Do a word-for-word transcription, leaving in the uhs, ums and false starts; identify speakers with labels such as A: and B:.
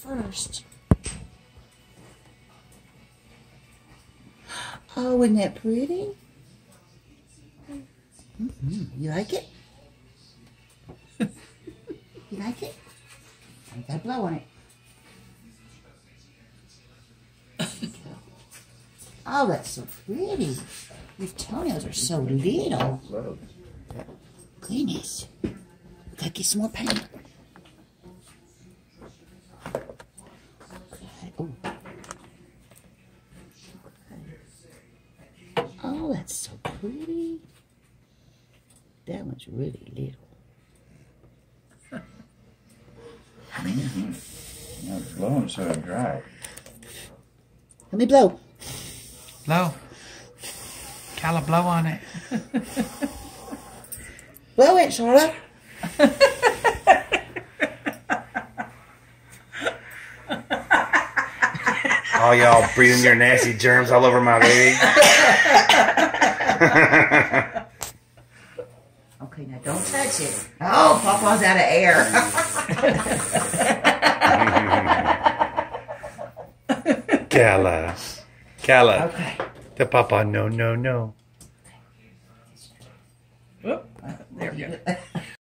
A: first. Oh, isn't that pretty? Mm-hmm. You like it? You like it? I gotta blow on it. Oh, that's so pretty. Your toenails are so little. Goodness. We gotta get some more paint. Okay. Oh. Oh, that's so pretty. That one's really little.
B: Mm-hmm. No, it's blowing so it's dry.
A: Let me blow.
C: Blow. Calla, blow on it.
A: Blow it, Charlotte.
D: All y'all breathing your nasty germs all over my leg.
A: Okay, now don't touch it. Oh, Papa's out of air.
D: Calla. Calla.
A: Okay.
D: The Papa, no, no, no.
C: Whoop. There we go.